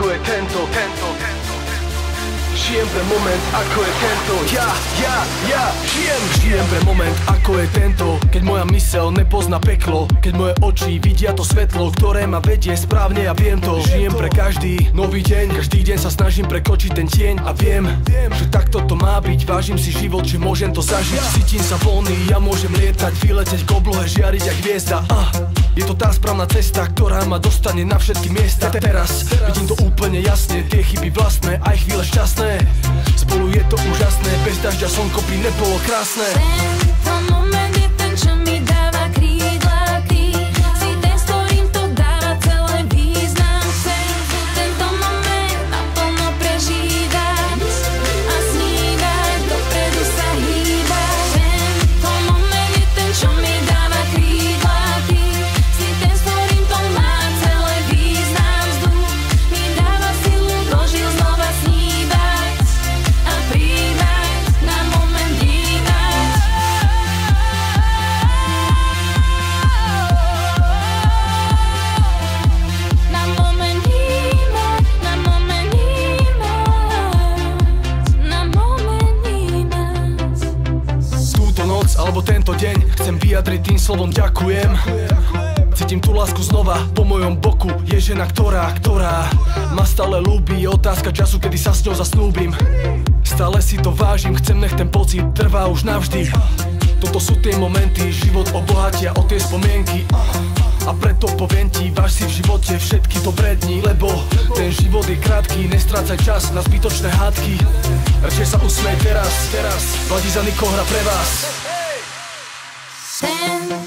je tento. Žijem pre moment, ako je tento. Ja žijem pre moment, ako je tento. Keď moja myseľ nepozná peklo, keď moje oči vidia to svetlo, ktoré ma vedie správne, ja viem to. Žijem pre každý nový deň, každý deň sa snažím prekočiť ten tieň. A viem, že takto to má byť. Vážim si život, že môžem to zažiť. Cítim sa voľný, ja môžem lietať, vyletieť k oblohe, žiariť jak hviezda. Je to tá správna cesta, ktorá ma dostane na všetky miesta. Teraz vidím to úplne jasne, tie chyby vlastné, aj chvíle šťastné. Spolu je to úžasné, bez dažďa slnko by nebolo krásne. Tento moment je ten, čo mi dáva krídla, ty si ten, s ktorým to dáva celé význam. Chcem tento moment naplno prežívať a snívať, dopredu sa hýbať. Tento moment je ten, čo mi dáva krídla, ty si ten, s ktorým to má celé význam. Vzduch mi dáva silu, dožil znova snívať a príjmať, na moment vnímať. Na moment vnímať, na moment vnímať, na moment vnímať. Túto noc alebo tento deň chcem vyjadriť tým slovom ďakujem. Cítim tú lásku znova, po mojom boku je žena, ktorá ma stále ľúbi. Je otázka času, kedy sa s ňou zasnúbim. Stále si to vážim, chcem, nech ten pocit trvá už navždy. Toto sú tie momenty, život obohatia o tie spomienky. A preto poviem ti, váž si v živote všetky dobré dni, lebo ten život je krátky, nestrácaj čas na zbytočné hádky. Radšej sa usmej teraz, Vladizany hra pre vás.